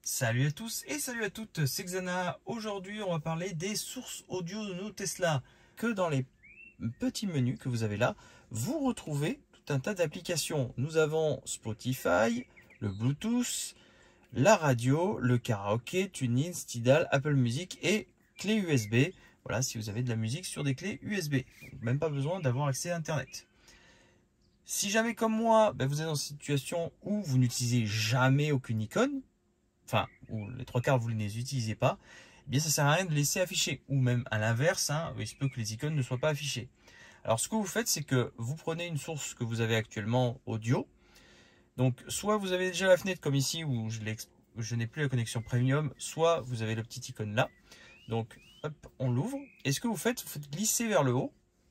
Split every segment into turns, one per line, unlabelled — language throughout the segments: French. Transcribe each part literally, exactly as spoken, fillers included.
Salut à tous et salut à toutes, c'est Xana. Aujourd'hui, on va parler des sources audio de nos Tesla. Que dans les petits menus que vous avez là, vous retrouvez tout un tas d'applications. Nous avons Spotify, le Bluetooth, la radio, le karaoké, TuneIn, Tidal, Apple Music et clé U S B. Voilà, si vous avez de la musique sur des clés U S B. Même pas besoin d'avoir accès à Internet. Si jamais comme moi, ben vous êtes dans une situation où vous n'utilisez jamais aucune icône, enfin, où les trois quarts vous ne les utilisez pas, eh bien ça sert à rien de laisser afficher. Ou même à l'inverse, hein, il se peut que les icônes ne soient pas affichées. Alors ce que vous faites, c'est que vous prenez une source que vous avez actuellement audio. Donc soit vous avez déjà la fenêtre comme ici où je, je n'ai plus la connexion premium, soit vous avez le petit icône là. Donc hop, on l'ouvre. Et ce que vous faites, vous faites glisser vers le haut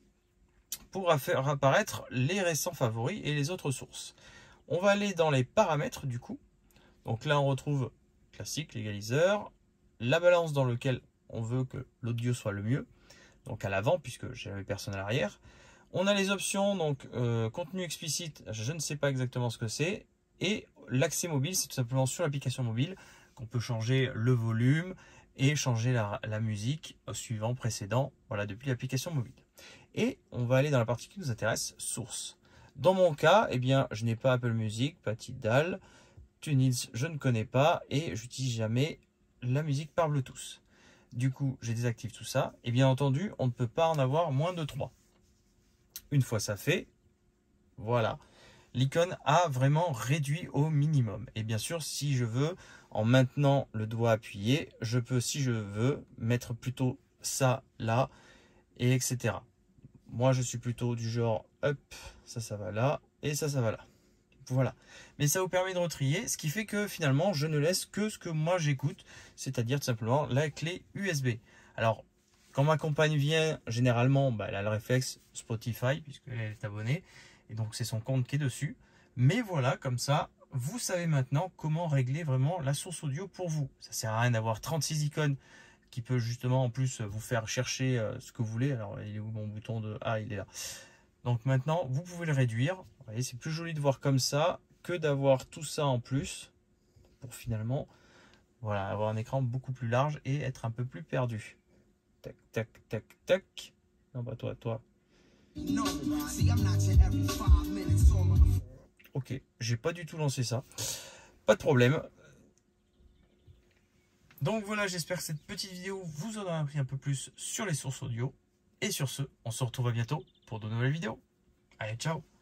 pour faire apparaître les récents favoris et les autres sources. On va aller dans les paramètres du coup. Donc là on retrouve classique, l'égaliseur, la balance dans laquelle on veut que l'audio soit le mieux, donc à l'avant puisque j'avais personne à l'arrière. On a les options, donc euh, contenu explicite, je ne sais pas exactement ce que c'est, et l'accès mobile, c'est tout simplement sur l'application mobile qu'on peut changer le volume et changer la, la musique au suivant précédent, voilà, depuis l'application mobile. Et on va aller dans la partie qui nous intéresse, source. Dans mon cas, eh bien, je n'ai pas Apple Music, pas Tidal, TuneIn, je ne connais pas et j'utilise jamais la musique par Bluetooth. Du coup, je désactive tout ça. Et bien entendu, on ne peut pas en avoir moins de trois. Une fois ça fait, voilà. L'icône a vraiment réduit au minimum. Et bien sûr, si je veux, en maintenant le doigt appuyé, je peux, si je veux, mettre plutôt ça là, et et cetera. Moi, je suis plutôt du genre, hop, ça, ça va là, et ça, ça va là. Voilà, mais ça vous permet de retrier, ce qui fait que finalement je ne laisse que ce que moi j'écoute, c'est-à-dire tout simplement la clé U S B. Alors, quand ma compagne vient, généralement, bah, elle a le réflexe Spotify, puisqu'elle est abonnée, et donc c'est son compte qui est dessus. Mais voilà, comme ça, vous savez maintenant comment régler vraiment la source audio pour vous. Ça sert à rien d'avoir trente-six icônes qui peut justement en plus vous faire chercher ce que vous voulez. Alors, il est où mon bouton de... Ah, il est là. Donc maintenant, vous pouvez le réduire. Vous voyez, c'est plus joli de voir comme ça que d'avoir tout ça en plus pour finalement, voilà, avoir un écran beaucoup plus large et être un peu plus perdu. Tac, tac, tac, tac. Non, bah toi, toi. Ok, j'ai pas du tout lancé ça. Pas de problème. Donc voilà, j'espère que cette petite vidéo vous en aura appris un peu plus sur les sources audio. Et sur ce, on se retrouve à bientôt pour de nouvelles vidéos. Allez, ciao!